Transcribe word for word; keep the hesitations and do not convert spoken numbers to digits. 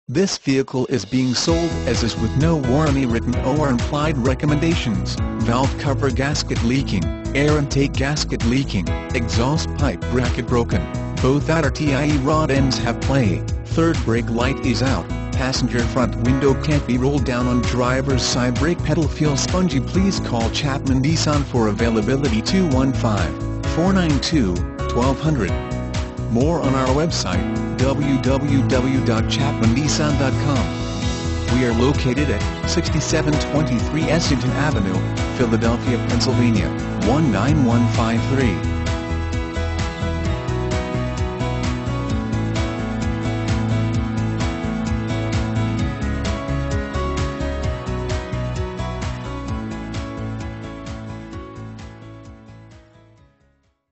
This vehicle is being sold as is with no warranty written or implied recommendations: valve cover gasket leaking, air intake gasket leaking, exhaust pipe bracket broken, both outer tie rod ends have play, third brake light is out, passenger front window can't be rolled down on driver's side brake pedal feels spongy. Please call Chapman Nissan for availability two one five, four nine two, twelve hundred. More on our website, w w w dot chapman nissan dot com. We are located at sixty-seven twenty-three Essington Avenue, Philadelphia, Pennsylvania, one nine one five three.